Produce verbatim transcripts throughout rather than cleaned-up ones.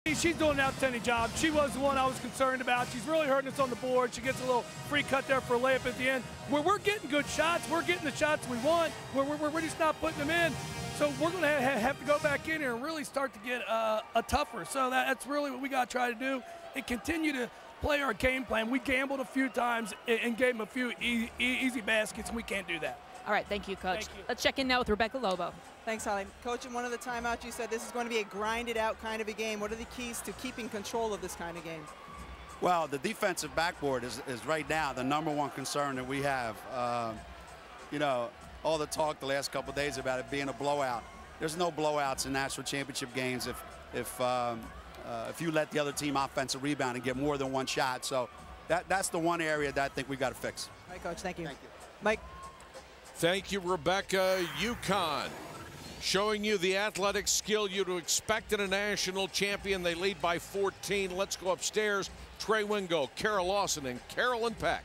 She's doing an outstanding job. She was the one I was concerned about. She's really hurting us on the board. She gets a little free cut there for a layup at the end. Where we're getting good shots, we're getting the shots we want. We're, we're, we're just not putting them in. So we're going to ha have to go back in here and really start to get uh, a tougher. So that, that's really what we got to try to do and continue to play our game plan. We gambled a few times and, and gave them a few e e easy baskets, and we can't do that. All right, thank you, Coach. Thank you. Let's check in now with Rebecca Lobo. Thanks, Holly. Coach, in one of the timeouts, you said this is going to be a grinded-out kind of a game. What are the keys to keeping control of this kind of game? Well, the defensive backboard is, is right now the number one concern that we have. Uh, you know, all the talk the last couple of days about it being a blowout. There's no blowouts in national championship games if if um, uh, if you let the other team offensive rebound and get more than one shot. So that that's the one area that I think we got to fix. All right, Coach. Thank you. Thank you, Mike. Thank you, Rebecca. UConn showing you the athletic skill you'd expect in a national champion. They lead by fourteen. Let's go upstairs. Trey Wingo, Kara Lawson, and Carolyn Peck.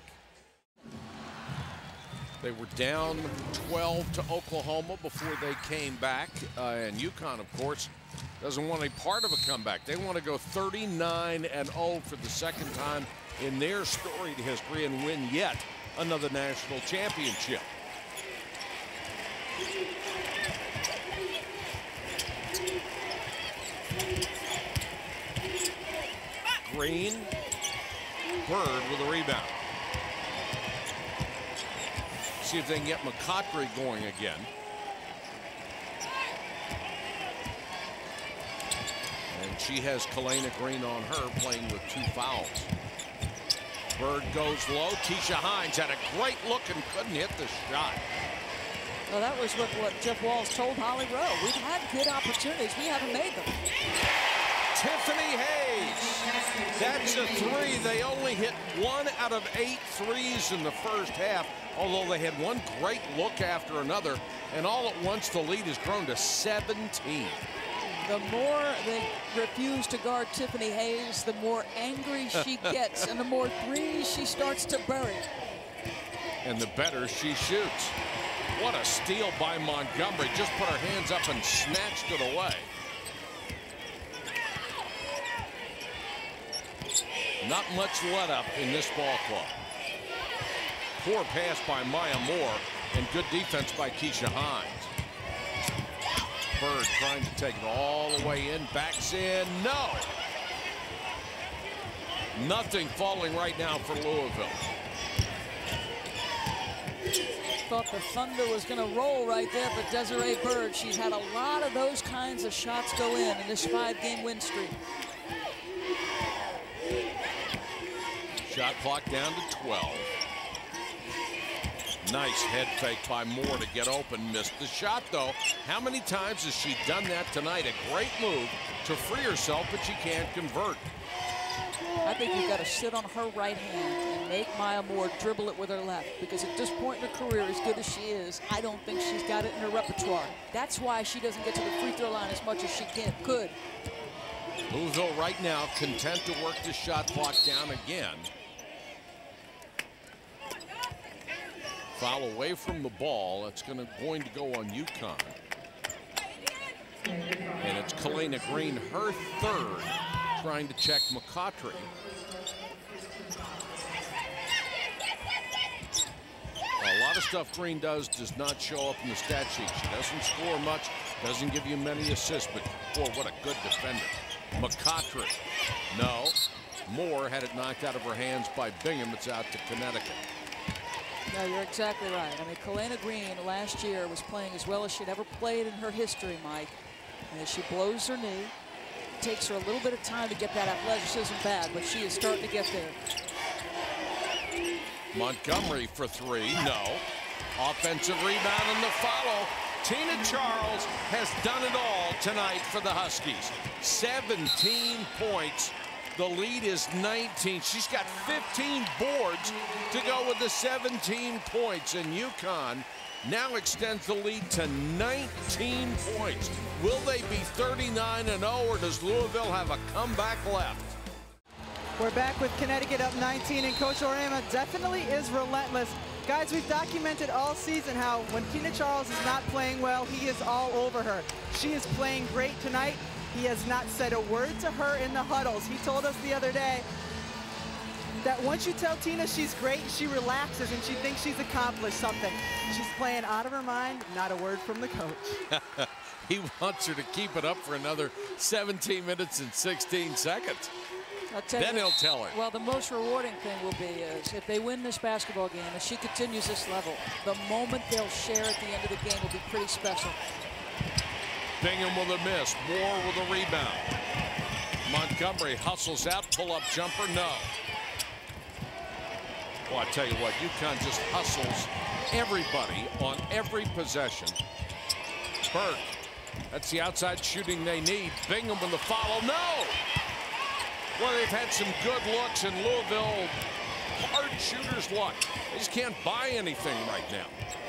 They were down twelve to Oklahoma before they came back. Uh, and UConn, of course, doesn't want any part of a comeback. They want to go thirty-nine and oh for the second time in their storied history and win yet another national championship. Green, Bird with a rebound. See if they can get McCautry going again. And she has Kalena Green on her, playing with two fouls. Bird goes low. Tisha Hines had a great look and couldn't hit the shot. Well, that was what, what Jeff Walls told Holly Rowe. We've had good opportunities. We haven't made them. Tiffany Hayes. That's a three. They only hit one out of eight threes in the first half, although they had one great look after another. And all at once, the lead has grown to seventeen. The more they refuse to guard Tiffany Hayes, the more angry she gets, and the more threes she starts to bury. And the better she shoots. What a steal by Montgomery. Just put her hands up and snatched it away. Not much let up in this ball club. Poor pass by Maya Moore and good defense by Keisha Hines. Bird trying to take it all the way in, backs in, no. Nothing falling right now for Louisville. Thought the thunder was going to roll right there for Desiree Bird. She's had a lot of those kinds of shots go in in this five-game win streak. Shot clock down to twelve. Nice head fake by Moore to get open. Missed the shot, though. How many times has she done that tonight? A great move to free herself, but she can't convert. I think you've got to sit on her right hand and make Maya Moore dribble it with her left, because at this point in her career, as good as she is, I don't think she's got it in her repertoire. That's why she doesn't get to the free throw line as much as she can, could. Louisville right now content to work the shot clock down again. Foul away from the ball. It's going to going to go on UConn. And it's Kalena Green, her third, trying to check McCautry. A lot of stuff Green does does not show up in the stat sheet. She doesn't score much, doesn't give you many assists, but boy, what a good defender. McCautry, no. Moore had it knocked out of her hands by Bingham. It's out to Connecticut. No, you're exactly right. I mean, Kalena Green last year was playing as well as she'd ever played in her history, Mike. And as she blows her knee, it takes her a little bit of time to get that athleticism back, but she is starting to get there. Montgomery for three, no. Offensive rebound and the follow. Tina Charles has done it all tonight for the Huskies. seventeen points. The lead is nineteen. She's got fifteen boards to go with the seventeen points. And UConn now extends the lead to nineteen points. Will they be thirty-nine and oh, or does Louisville have a comeback left? We're back with Connecticut up nineteen, and Coach Orema definitely is relentless. Guys, we've documented all season how when Tina Charles is not playing well, he is all over her. She is playing great tonight. He has not said a word to her in the huddles. He told us the other day that once you tell Tina she's great, she relaxes and she thinks she's accomplished something. She's playing out of her mind, not a word from the coach. He wants her to keep it up for another seventeen minutes and sixteen seconds. I'll tell Then you, he'll tell her. Well, the most rewarding thing will be is if they win this basketball game and she continues this level, the moment they'll share at the end of the game will be pretty special. Bingham with a miss. Moore with a rebound. Montgomery hustles out. Pull-up jumper, no. Well, I tell you what, UConn just hustles everybody on every possession. Burke, that's the outside shooting they need. Bingham with the follow, no! Well, they've had some good looks in Louisville. Hard shooter's luck. They just can't buy anything right now.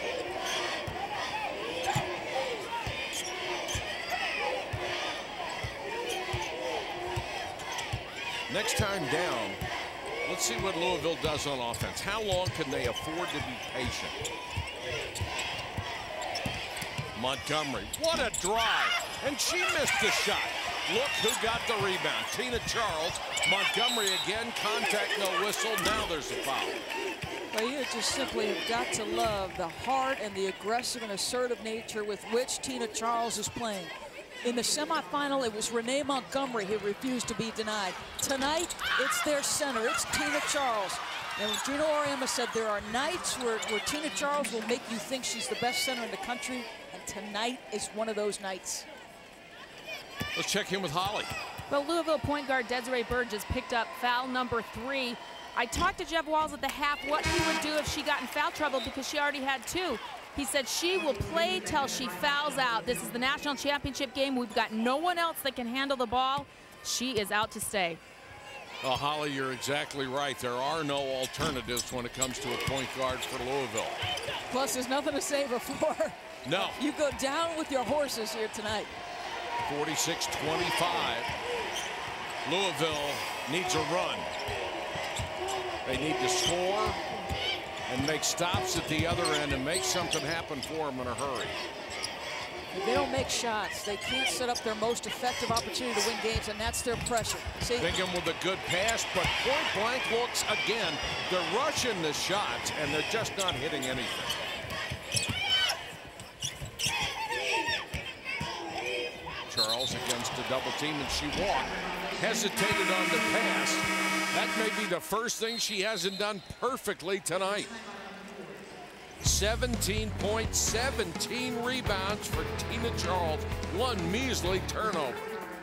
Next time down, let's see what Louisville does on offense. How long can they afford to be patient? Montgomery, what a drive. And she missed the shot. Look who got the rebound. Tina Charles. Montgomery again. Contact, no whistle. Now there's a foul. Well, you just simply have got to love the heart and the aggressive and assertive nature with which Tina Charles is playing. In the semifinal, it was Renee Montgomery who refused to be denied. Tonight, it's their center. It's Tina Charles. And Gino Auriemma said there are nights where, where Tina Charles will make you think she's the best center in the country, and tonight is one of those nights. Let's check in with Holly. Well, Louisville point guard Desiree Burgess picked up foul number three. I talked to Jeff Walls at the half what he would do if she got in foul trouble because she already had two. He said she will play till she fouls out. This is the national championship game. We've got no one else that can handle the ball. She is out to stay. Well, Holly, you're exactly right. There are no alternatives when it comes to a point guard for Louisville. Plus, there's nothing to save her for. No. You go down with your horses here tonight. forty-six twenty-five. Louisville needs a run. They need to score and make stops at the other end and make something happen for them in a hurry. If they don't make shots, they can't set up their most effective opportunity to win games, and that's their pressure. See? Bingham with a good pass, but point blank looks again. They're rushing the shots, and they're just not hitting anything. Charles against a double team, and she walked. Hesitated on the pass. That may be the first thing she hasn't done perfectly tonight. seventeen points, seventeen rebounds for Tina Charles. One measly turnover.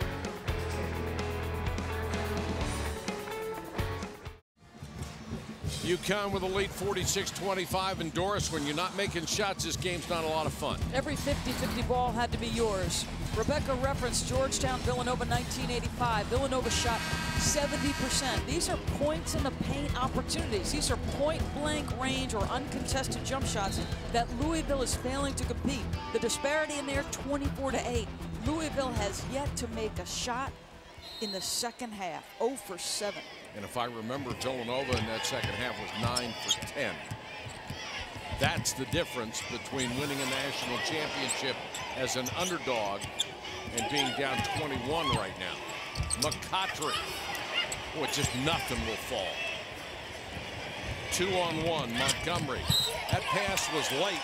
UConn with a lead forty-six twenty-five. And Doris, when you're not making shots, this game's not a lot of fun. Every fifty fifty ball had to be yours. Rebecca referenced Georgetown, Villanova nineteen eighty-five. Villanova shot seventy percent. These are points in the paint opportunities. These are point blank range or uncontested jump shots that Louisville is failing to compete. The disparity in there, twenty-four to eight. Louisville has yet to make a shot in the second half, zero for seven. And if I remember, Villanova in that second half was nine for ten. That's the difference between winning a national championship as an underdog and being down twenty-one right now. McCautry. Boy, just nothing will fall. Two on one, Montgomery. That pass was late.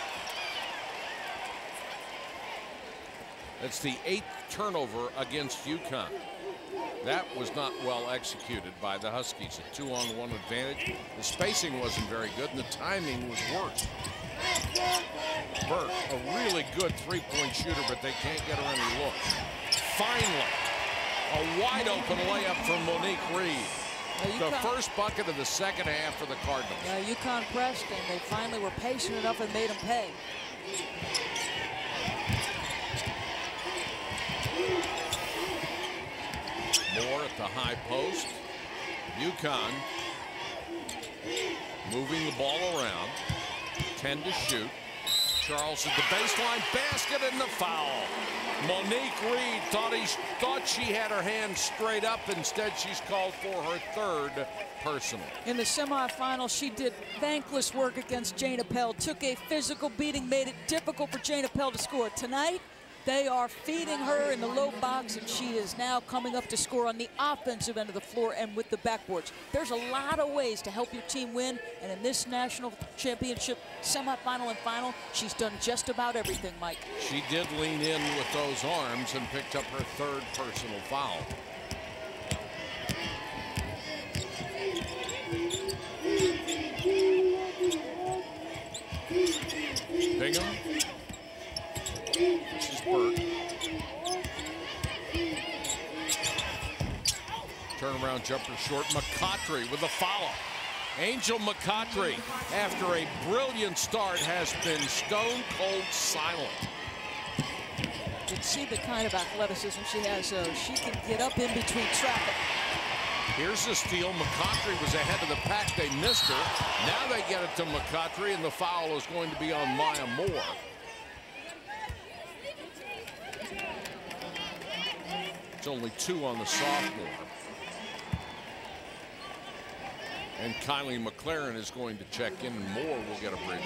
That's the eighth turnover against UConn. That was not well executed by the Huskies. A two-on-one advantage. The spacing wasn't very good, and the timing was worse. Burke, a really good three-point shooter, but they can't get her any looks. Finally, a wide-open layup from Monique Reed. The first bucket of the second half for the Cardinals. Yeah, UConn pressed, and they finally were patient enough and made them pay. Moore at the high post. UConn moving the ball around. ten to shoot. Charles at the baseline basket and the foul. Monique Reed thought he thought she had her hand straight up. Instead, she's called for her third personal. In the semifinal, she did thankless work against Jane Appel. Took a physical beating, made it difficult for Jane Appel to score. Tonight, They are feeding her in the low box, and she is now coming up to score on the offensive end of the floor and with the backboards. There's a lot of ways to help your team win, and in this national championship semifinal and final, she's done just about everything, Mike. She did lean in with those arms and picked up her third personal foul. Bingham. This is Burke. Turnaround jumper short. McCautry with a follow. Angel McCautry, after a brilliant start, has been stone cold silent. You can see the kind of athleticism she has, so she can get up in between traffic. Here's the steal. McCautry was ahead of the pack. They missed her. Now they get it to McCautry, and the foul is going to be on Maya Moore. It's only two on the sophomore. And Kylie McLaren is going to check in, and Moore will get a breather.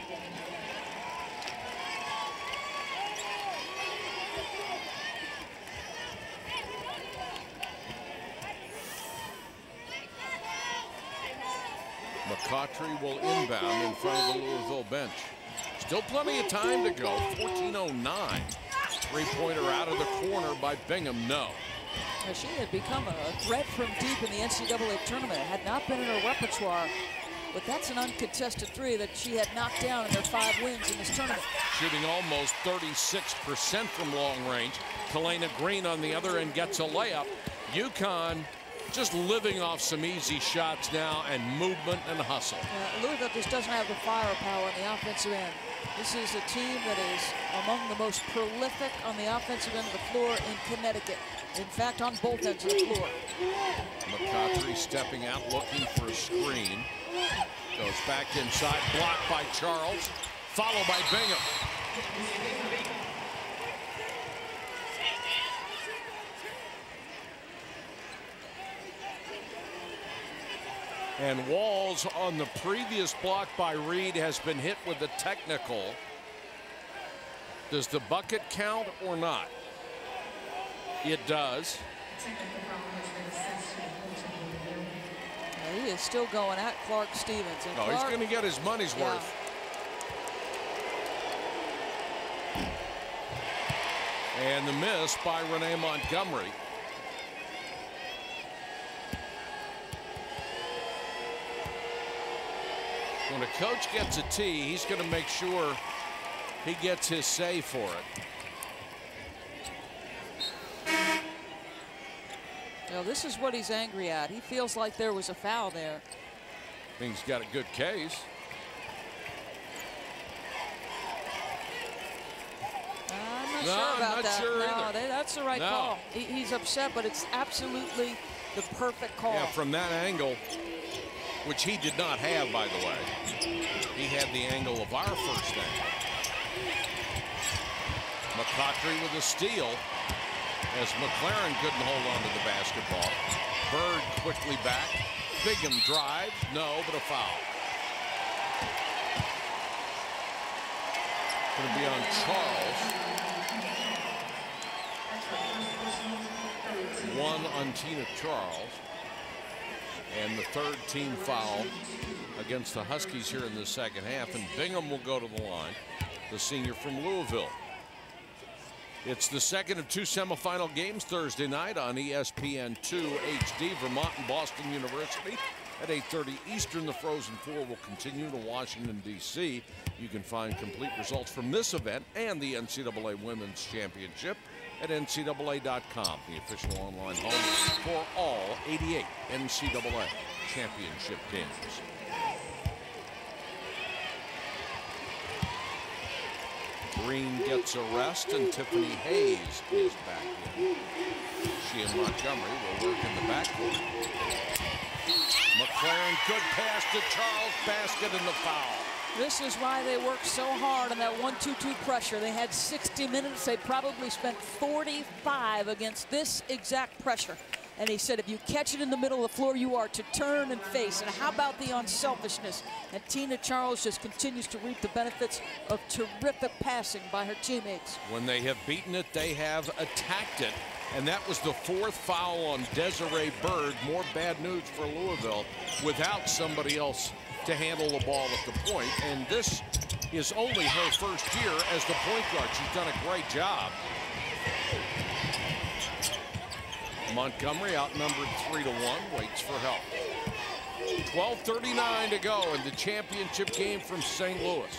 McCautry will inbound in front of the Louisville bench. Still plenty of time to go. fourteen oh nine. Three-pointer out of the corner by Bingham. No. Now, she had become a threat from deep in the N C double A tournament. It had not been in her repertoire, but that's an uncontested three that she had knocked down in their five wins in this tournament. Shooting almost thirty-six percent from long range. Kalena Green on the other end gets a layup. UConn just living off some easy shots now and movement and hustle. Uh, Louisville just doesn't have the firepower on the offensive end. This is a team that is among the most prolific on the offensive end of the floor in Connecticut. In fact, on both ends of the floor. McCautry stepping out, looking for a screen. Goes back inside, blocked by Charles, followed by Bingham. And Walls, on the previous block by Reed, has been hit with a technical. Does the bucket count or not? It does. He is still going at Clark Stevens. And No, Clark, he's going to get his money's yeah. worth. And the miss by Renee Montgomery. When a coach gets a tee, he's going to make sure he gets his say for it. Now, this is what he's angry at. He feels like there was a foul there. I think he's got a good case. I'm not No, sure I'm about not that. sure no, either. they, that's the right No. call. He, he's upset, but it's absolutely the perfect call. Yeah, from that angle, which he did not have, by the way. He had the angle of our first angle. McCautry with a steal as McLaren couldn't hold on to the basketball. Bird quickly back. Bingham drives. No, but a foul. Going to be on Charles. One on Tina Charles. And the third team foul against the Huskies here in the second half. And Bingham will go to the line, the senior from Louisville. It's the second of two semifinal games Thursday night on E S P N two H D. Vermont and Boston University at eight thirty Eastern. The Frozen Four will continue to Washington, D C You can find complete results from this event and the N C double A Women's Championship at N C double A dot com, the official online home for all eighty-eight N C double A championship games. Green gets a rest, and Tiffany Hayes is back in. She and Montgomery will work in the backcourt. McLaren, good pass to Charles, basket and the foul. This is why they worked so hard on that one two two pressure. They had sixty minutes. They probably spent forty-five against this exact pressure. And he said, if you catch it in the middle of the floor, you are to turn and face. And how about the unselfishness? And Tina Charles just continues to reap the benefits of terrific passing by her teammates. When they have beaten it, they have attacked it. And that was the fourth foul on Desiree Bird. More bad news for Louisville without somebody else to handle the ball at the point. And this is only her first year as the point guard. She's done a great job. Montgomery outnumbered three to one, waits for help. twelve thirty-nine to go in the championship game from Saint Louis.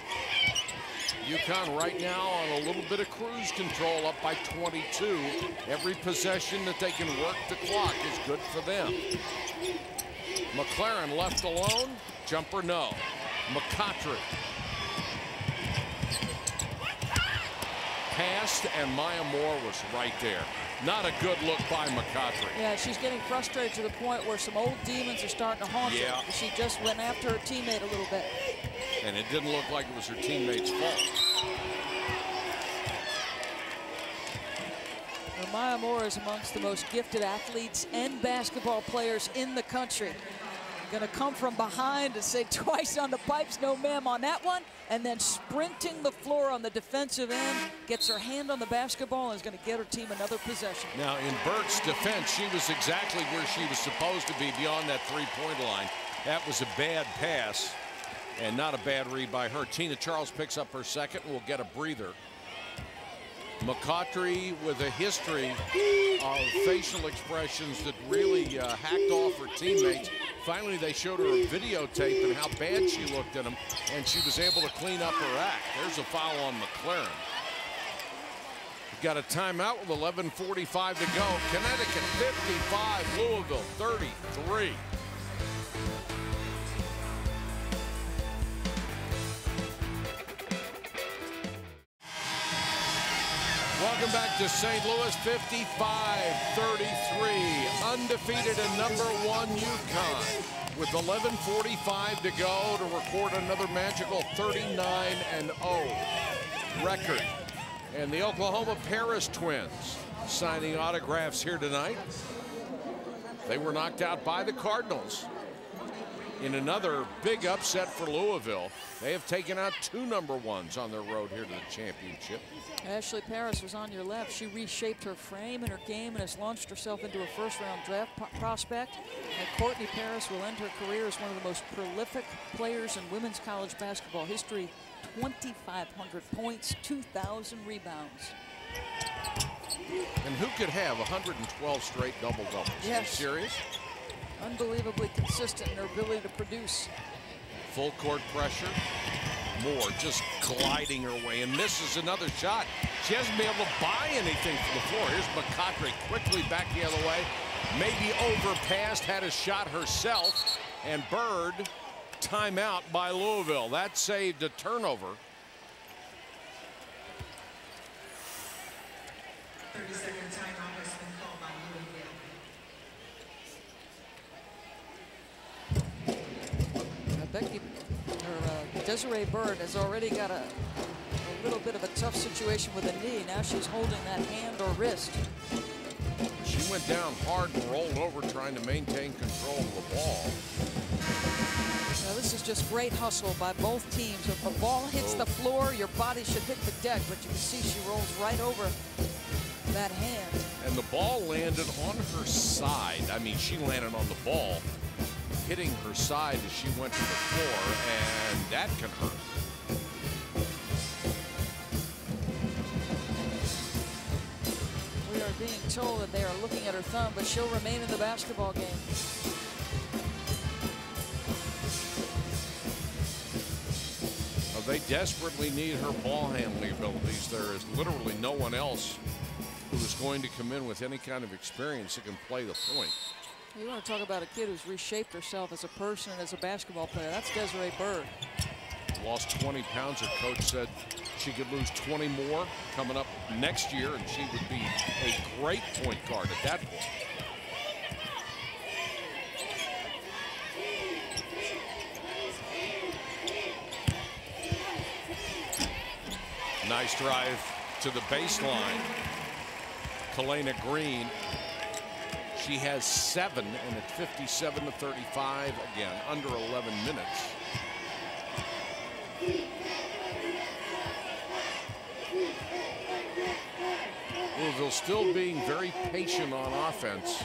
UConn right now on a little bit of cruise control, up by twenty-two. Every possession that they can work the clock is good for them. McLaren left alone, jumper no. McCautry. Passed, and Maya Moore was right there. Not a good look by McCautry. Yeah, she's getting frustrated to the point where some old demons are starting to haunt Yeah. her. She just went after her teammate a little bit. And it didn't look like it was her teammate's fault. Well, Maya Moore is amongst the most gifted athletes and basketball players in the country. Going to come from behind and say twice on the pipes, no ma'am on that one, and then sprinting the floor on the defensive end, gets her hand on the basketball and is going to get her team another possession. Now, in Bird's defense, she was exactly where she was supposed to be beyond that three-point line. That was a bad pass and not a bad read by her. Tina Charles picks up her second and will get a breather. McCautry with a history of facial expressions that really uh, hacked off her teammates. Finally, they showed her a videotape and how bad she looked at them, and she was able to clean up her act. There's a foul on McLaren. We've got a timeout with eleven forty-five to go. Connecticut fifty-five, Louisville thirty-three. Welcome back to Saint Louis, fifty-five thirty-three. Undefeated and number one UConn with eleven forty-five to go to record another magical thirty-nine and oh record. And the Oklahoma Paris Twins signing autographs here tonight. They were knocked out by the Cardinals in another big upset for Louisville. They have taken out two number ones on their road here to the championship. Ashley Paris was on your left. She reshaped her frame and her game and has launched herself into a first-round draft prospect. And Courtney Paris will end her career as one of the most prolific players in women's college basketball history. twenty-five hundred points, two thousand rebounds. And who could have one hundred twelve straight double-doubles? Yes. Are you serious? Unbelievably consistent in her ability to produce. Full court pressure. Moore just gliding her way and misses another shot. She hasn't been able to buy anything from the floor. Here's McCautry quickly back the other way. Maybe overpassed, had a shot herself. And Bird, timeout by Louisville. That saved a turnover. thirty second timeout has been called by Louisville. Uh, Becky, or uh, Desiree Bird has already got a, a little bit of a tough situation with a knee. Now she's holding that hand or wrist. She went down hard and rolled over trying to maintain control of the ball. Now this is just great hustle by both teams. If a ball hits the floor, your body should hit the deck, but you can see she rolls right over that hand. And the ball landed on her side. I mean, she landed on the ball, hitting her side as she went to the floor, and that can hurt. We are being told that they are looking at her thumb, but she'll remain in the basketball game. Well, they desperately need her ball handling abilities. There is literally no one else who is going to come in with any kind of experience that can play the point. You want to talk about a kid who's reshaped herself as a person and as a basketball player. That's Desiree Bird. Lost twenty pounds. Her coach said she could lose twenty more coming up next year, and she would be a great point guard at that point. Nice drive to the baseline. Kalena Green. She has seven, and it's fifty-seven to thirty-five again, under eleven minutes. Louisville still being very patient on offense.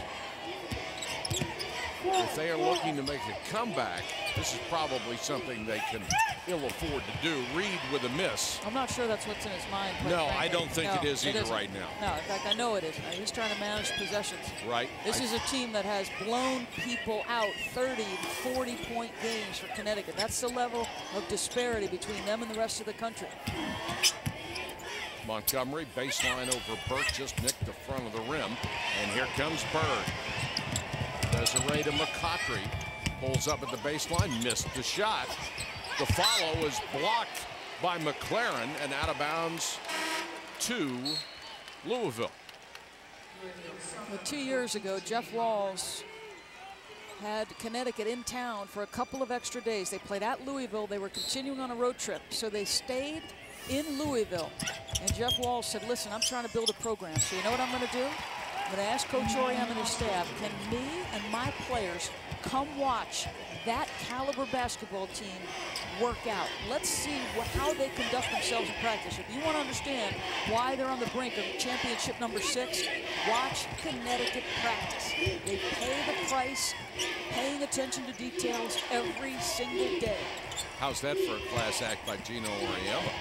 If they are looking to make a comeback, this is probably something they can ill afford to do. Reed with a miss. I'm not sure that's what's in his mind. No, frankly. I don't think no, it is either isn't. right now. No, in fact, I know it isn't. He's trying to manage possessions. Right. This I, is a team that has blown people out thirty, forty point games for Connecticut. That's the level of disparity between them and the rest of the country. Montgomery, baseline over Burke, just nicked the front of the rim. And here comes Bird. Desiree to McCautry. Pulls up at the baseline, missed the shot. The follow is blocked by McLaren and out of bounds to Louisville. Well, two years ago, Jeff Walls had Connecticut in town for a couple of extra days. They played at Louisville. They were continuing on a road trip, so they stayed in Louisville. And Jeff Walls said, listen, I'm trying to build a program. So you know what I'm going to do? I'm going to ask Coach Oriam and his staff, can me and my players come watch that caliber basketball team work out? Let's see what, how they conduct themselves in practice. If you want to understand why they're on the brink of championship number six, watch Connecticut practice. They pay the price, paying attention to details every single day. How's that for a class act by Gino Oriello?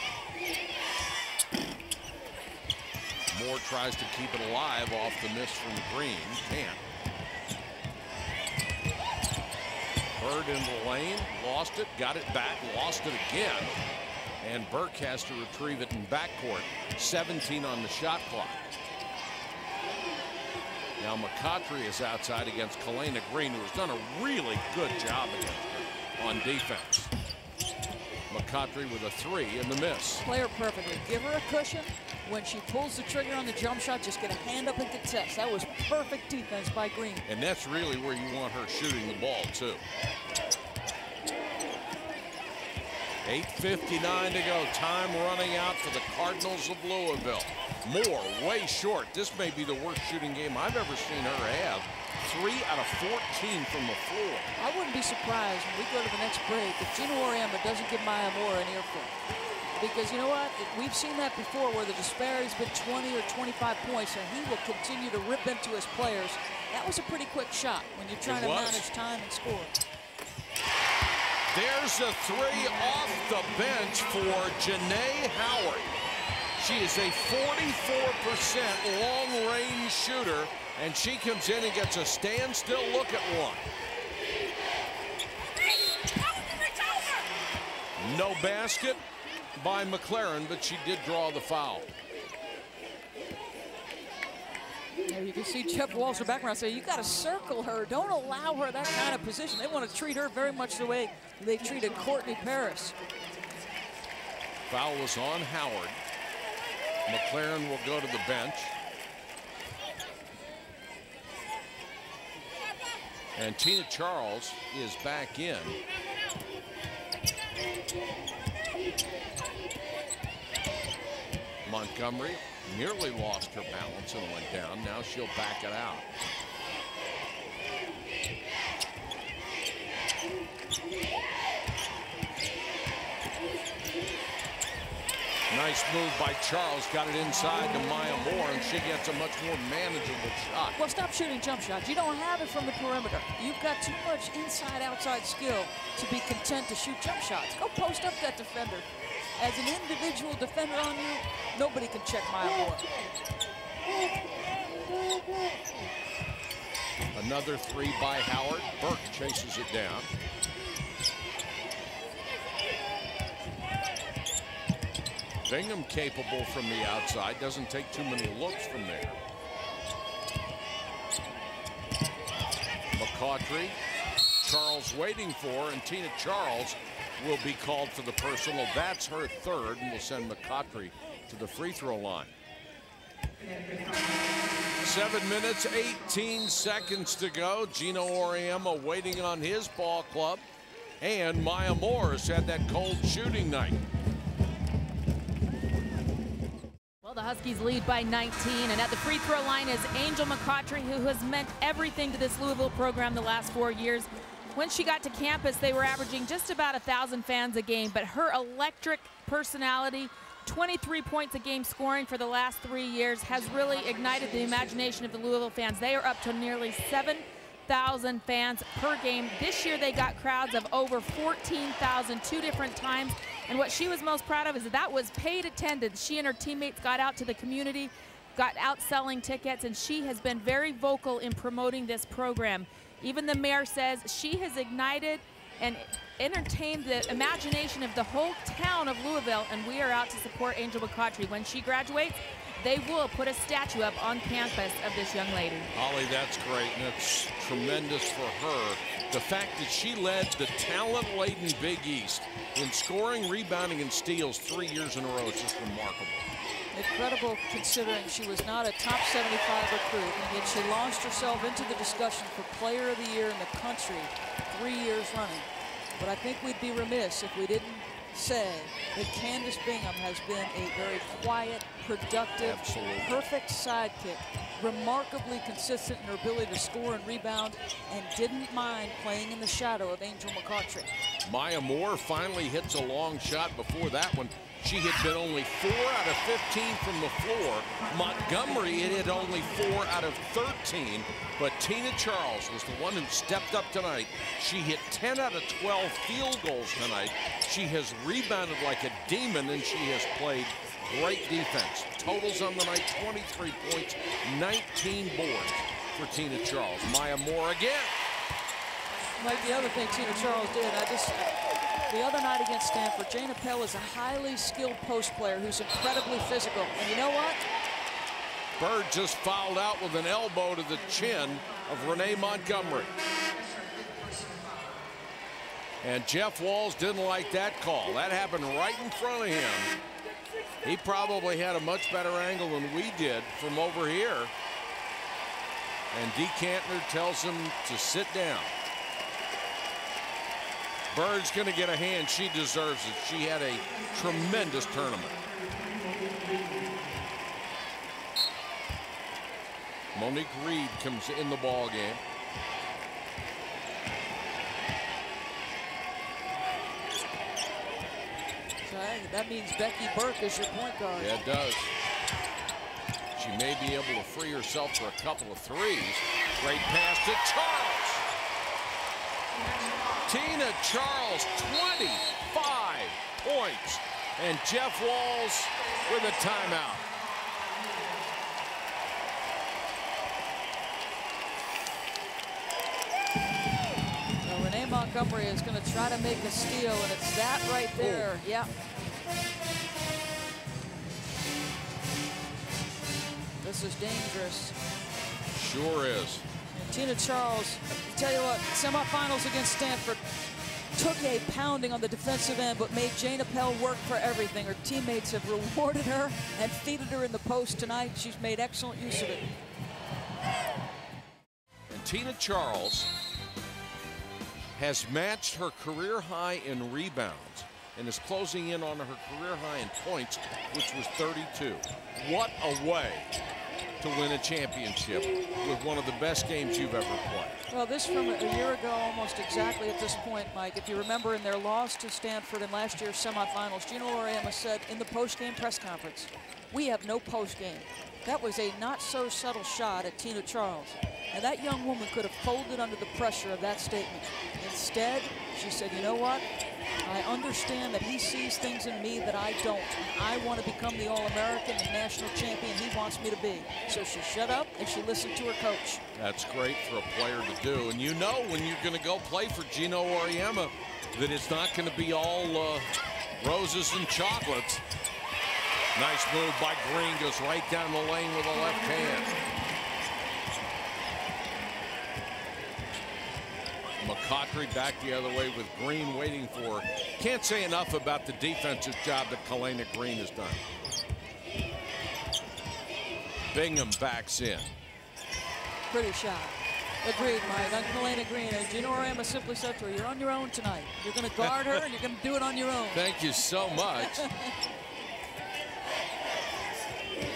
Moore tries to keep it alive off the miss from Green. Can't. Bird in the lane, lost it, got it back, lost it again. And Burke has to retrieve it in backcourt. seventeen on the shot clock. Now McCautry is outside against Kalena Green, who has done a really good job against her on defense. McCautry with a three in the miss. Play her perfectly. Give her a cushion. When she pulls the trigger on the jump shot, just get a hand up and contest. That was perfect defense by Green. And that's really where you want her shooting the ball, too. eight fifty-nine to go. Time running out for the Cardinals of Louisville. Moore way short. This may be the worst shooting game I've ever seen her have. Three out of fourteen from the floor. I wouldn't be surprised when we go to the next break if Gino Oriema doesn't give Maya Moore an earful. Because you know what? We've seen that before where the disparity's been twenty or twenty-five points, and he will continue to rip into his players. That was a pretty quick shot when you're trying to manage time and score. There's a three off the bench for Janae Howard. She is a forty-four percent long-range shooter, and she comes in and gets a standstill look at one. No basket by McLaren, but she did draw the foul. There you can see Jeff Walsh in the background say, you got to circle her. Don't allow her that kind of position. They want to treat her very much the way they treated Courtney Paris. Foul was on Howard. McLaren will go to the bench. And Tina Charles is back in. Montgomery nearly lost her balance and went down. Now she'll back it out. Nice move by Charles. Got it inside to Maya Moore, and she gets a much more manageable shot. Well, stop shooting jump shots. You don't have it from the perimeter. You've got too much inside-outside skill to be content to shoot jump shots. Go post up that defender. As an individual defender on you, nobody can check Maya Moore. Another three by Howard. Burke chases it down. Bingham capable from the outside. Doesn't take too many looks from there. McCautry. Charles waiting for, and Tina Charles will be called for the personal. That's her third, and will send McCautry to the free throw line. Seven minutes, eighteen seconds to go. Gino Oriema waiting on his ball club. And Maya Moore has had that cold shooting night. Well, the Huskies lead by nineteen, and at the free throw line is Angel McCautry, who has meant everything to this Louisville program the last four years. When she got to campus, they were averaging just about a thousand fans a game, but her electric personality, twenty-three points a game scoring for the last three years, has really ignited the imagination of the Louisville fans. They are up to nearly seven thousand fans per game. This year they got crowds of over fourteen thousand two different times, and what she was most proud of is that that was paid attendance. She and her teammates got out to the community, got out selling tickets, and she has been very vocal in promoting this program. Even the mayor says she has ignited and entertained the imagination of the whole town of Louisville, and we are out to support Angel McCautry. When she graduates, they will put a statue up on campus of this young lady. Holly, that's great, and it's tremendous for her. The fact that she led the talent-laden Big East in scoring, rebounding, and steals three years in a row is just remarkable. Incredible, considering she was not a top seventy-five recruit, and yet she launched herself into the discussion for Player of the Year in the country three years running. But I think we'd be remiss if we didn't say that Candace Bingham has been a very quiet, productive, Absolutely. perfect sidekick, remarkably consistent in her ability to score and rebound, and didn't mind playing in the shadow of Angel McCautry. Maya Moore finally hits a long shot. Before that one, she had been only four out of fifteen from the floor. Montgomery had hit only four out of thirteen, but Tina Charles was the one who stepped up tonight. She hit ten out of twelve field goals tonight. She has rebounded like a demon, and she has played great defense. Totals on the night, twenty-three points, nineteen boards for Tina Charles. Maya Moore again. Like the other thing Tina Charles did, I just, the other night against Stanford, Jane Appel is a highly skilled post player who's incredibly physical. And you know what? Bird just fouled out with an elbow to the chin of Renee Montgomery. And Jeff Walls didn't like that call. That happened right in front of him. He probably had a much better angle than we did from over here. And Dee Kantner tells him to sit down. Bird's going to get a hand. She deserves it. She had a tremendous tournament. Monique Reed comes in the ball game. So that means Becky Burke is your point guard. Yeah, it does. She may be able to free herself for a couple of threes. Great pass to Charles. Tina Charles, twenty-five points. And Jeff Walls with a timeout. So Renee Montgomery is going to try to make a steal, and it's that right there. Oh. Yeah. This is dangerous. Sure is. And Tina Charles, I tell you what, semifinals against Stanford, took a pounding on the defensive end, but made Jane Appel work for everything. Her teammates have rewarded her and feeded her in the post tonight. She's made excellent use of it. And Tina Charles has matched her career high in rebounds and is closing in on her career high in points, which was thirty-two. What a way to win a championship with one of the best games you've ever played. Well, this from a year ago, almost exactly at this point, Mike. If you remember in their loss to Stanford in last year's semifinals, Gino Auriemma said in the post-game press conference, "We have no post-game." That was a not-so-subtle shot at Tina Charles. And that young woman could have folded under the pressure of that statement. Instead, she said, you know what? I understand that he sees things in me that I don't. I want to become the All-American and national champion he wants me to be. So she shut up and she listened to her coach. That's great for a player to do. And you know when you're going to go play for Gino Auriemma that it's not going to be all uh, roses and chocolates. Nice move by Green, goes right down the lane with a left hand. McCautry back the other way with Green waiting for her. Can't say enough about the defensive job that Kalena Green has done. Bingham backs in. Pretty shot. Agreed, Mike. On Kalena Green. And Gino Auriemma simply said to her, you're on your own tonight. You're going to guard her and you're going to do it on your own. Thank you so much.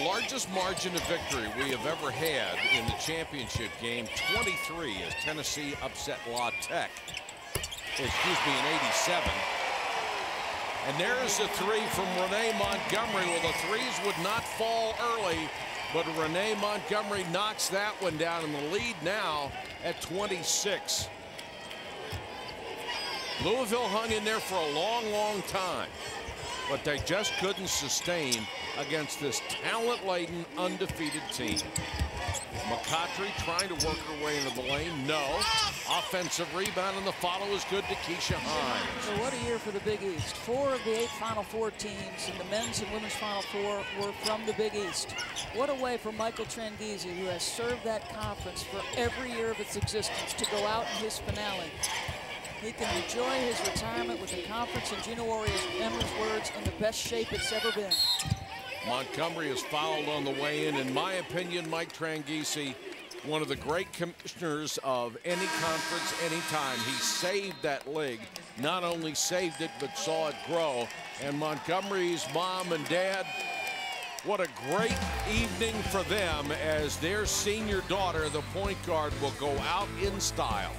The largest margin of victory we have ever had in the championship game, twenty-three, as Tennessee upset La Tech. Excuse me, in eighty-seven. And there's the three from Renee Montgomery. Well, the threes would not fall early, but Renee Montgomery knocks that one down, in the lead now at twenty-six. Louisville hung in there for a long, long time, but they just couldn't sustain against this talent-laden, undefeated team. McCottry trying to work her way into the lane. No. Offensive rebound, and the follow is good to Keisha Hines. So what a year for the Big East. Four of the eight Final Four teams in the men's and women's Final Four were from the Big East. What a way for Michael Tranghese, who has served that conference for every year of its existence, to go out in his finale. He can enjoy his retirement with the conference, in Gino Emmer's words, in the best shape it's ever been. Montgomery is fouled on the way in. In my opinion, Mike Tranghese, one of the great commissioners of any conference, anytime. He saved that league. Not only saved it, but saw it grow. And Montgomery's mom and dad, what a great evening for them, as their senior daughter, the point guard, will go out in style.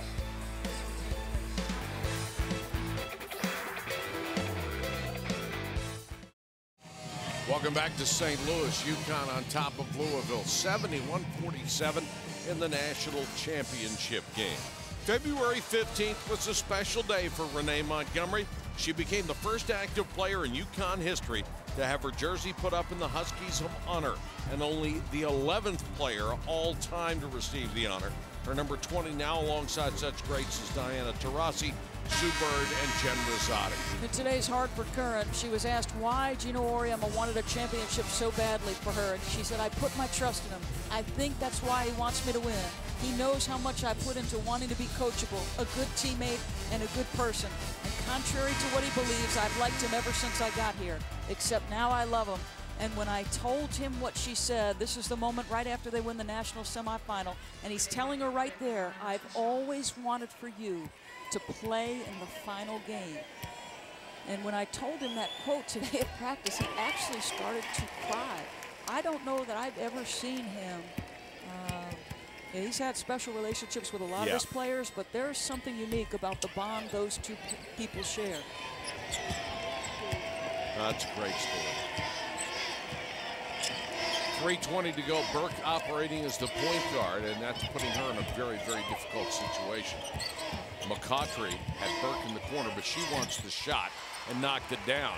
Welcome back to Saint Louis. UConn on top of Louisville, seventy-one forty-seven in the national championship game. February fifteenth was a special day for Renee Montgomery. She became the first active player in UConn history to have her jersey put up in the Huskies of honor, and only the eleventh player all time to receive the honor. Her number twenty now, alongside such greats as Diana Taurasi, Sue Bird, and Jen Rosati. In today's Hartford Courant, she was asked why Gino Auriemma wanted a championship so badly for her, and she said, "I put my trust in him. I think that's why he wants me to win. He knows how much I put into wanting to be coachable, a good teammate, and a good person. And contrary to what he believes, I've liked him ever since I got here, except now I love him." And when I told him what she said, this is the moment right after they win the national semifinal, and he's telling her right there, "I've always wanted for you to play in the final game." And when I told him that quote today at practice, he actually started to cry. I don't know that I've ever seen him. Uh, he's had special relationships with a lot yeah. of his players, but there's something unique about the bond those two people share. That's a great story. three twenty to go. Burke operating as the point guard, and that's putting her in a very, very difficult situation. McCottry had Burke in the corner, but she wants the shot and knocked it down.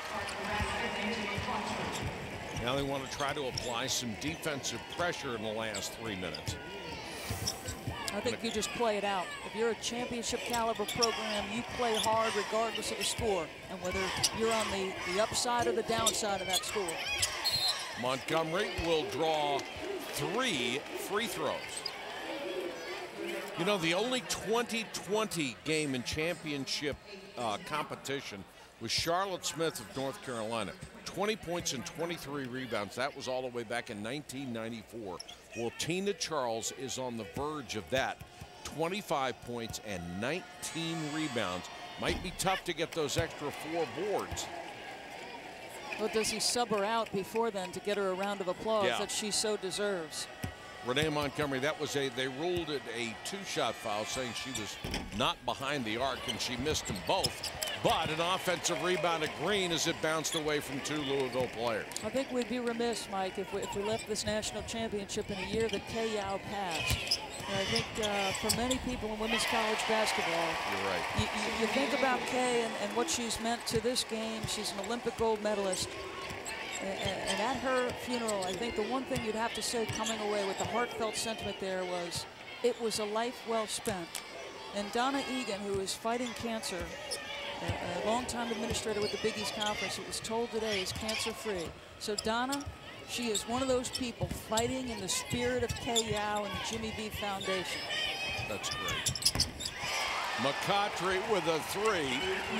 Now they want to try to apply some defensive pressure in the last three minutes. I think you just play it out. If you're a championship caliber program, you play hard regardless of the score, and whether you're on the, the upside or the downside of that score. Montgomery will draw three free throws. You know, the only twenty twenty game in championship uh, competition was Charlotte Smith of North Carolina. twenty points and twenty-three rebounds. That was all the way back in nineteen ninety-four. Well, Tina Charles is on the verge of that. twenty-five points and nineteen rebounds. Might be tough to get those extra four boards. Well, does he sub her out before then to get her a round of applause Yeah. that she so deserves? Renee Montgomery, that was a, they ruled it a two-shot foul, saying she was not behind the arc, and she missed them both. But an offensive rebound at Green as it bounced away from two Louisville players. I think we'd be remiss, Mike, if we, if we left this national championship in a year that Kay Yow passed. And I think uh, for many people in women's college basketball, You're right. you, you, you think about Kay and, and what she's meant to this game. She's an Olympic gold medalist. And, and at her funeral, I think the one thing you'd have to say coming away with the heartfelt sentiment there was, it was a life well spent. And Donna Egan, who is fighting cancer, a, a longtime administrator with the Big East Conference, it was told today is cancer-free. So Donna, she is one of those people fighting in the spirit of Kay Yow and the Jimmy V Foundation. That's great. McCottry with a three.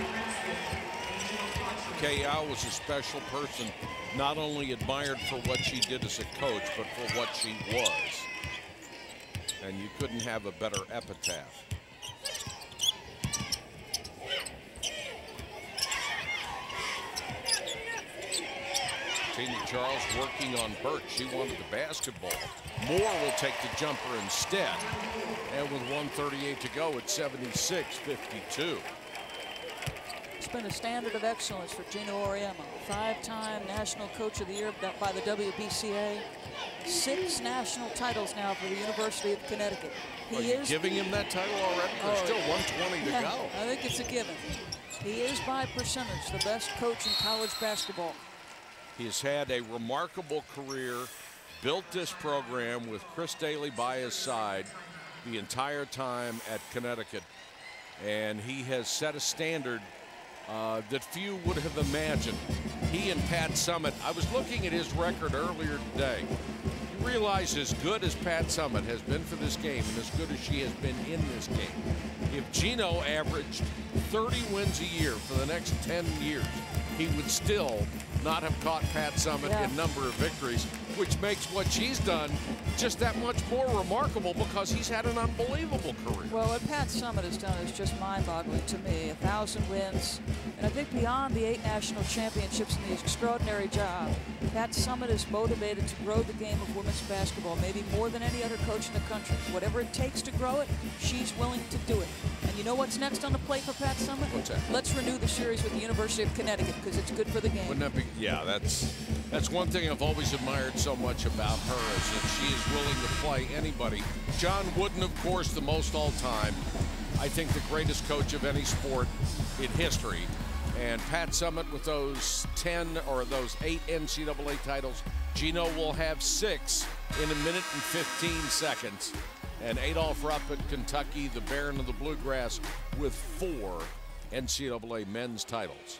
Kay Yow was a special person, not only admired for what she did as a coach, but for what she was. And you couldn't have a better epitaph. Tina Charles working on Burke. She wanted the basketball. Moore will take the jumper instead. And with one thirty-eight to go, it's seventy-six fifty-two. It's been a standard of excellence for Gino Auriemma. Five-time National Coach of the Year by the W B C A. Six national titles now for the University of Connecticut. He Are you is giving him that title already? There's oh, still one twenty to yeah, go. I think it's a given. He is by percentage the best coach in college basketball. He's had a remarkable career, built this program with Chris Daly by his side the entire time at Connecticut. And he has set a standard uh, that few would have imagined. He and Pat Summitt, I was looking at his record earlier today. You realize as good as Pat Summitt has been for this game and as good as she has been in this game, if Gino averaged thirty wins a year for the next ten years, he would still not have caught Pat Summitt yeah. in number of victories, which makes what she's done just that much more remarkable because he's had an unbelievable career. Well, what Pat Summitt has done is just mind-boggling to me. A thousand wins, and I think beyond the eight national championships and the extraordinary job, Pat Summitt is motivated to grow the game of women's basketball, maybe more than any other coach in the country. Whatever it takes to grow it, she's willing to do it. And you know what's next on the plate for Pat Summitt? What's that? Let's renew the series with the University of Connecticut because it's good for the game. Wouldn't that be? Yeah, that's that's one thing I've always admired so much about her is that she is willing to play anybody. John Wooden, of course, the most all-time. I think the greatest coach of any sport in history. And Pat Summitt with those ten or those eight N C double A titles. Gino will have six in a minute and fifteen seconds. And Adolph Rupp at Kentucky, the Baron of the Bluegrass, with four N C double A men's titles.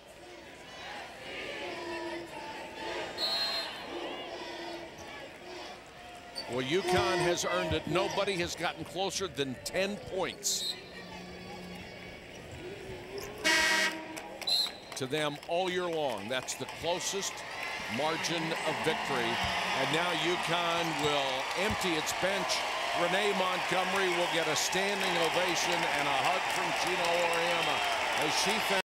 Well, UConn has earned it. Nobody has gotten closer than ten points to them all year long. That's the closest margin of victory. And now UConn will empty its bench. Renee Montgomery will get a standing ovation and a hug from Gino Auriemma as she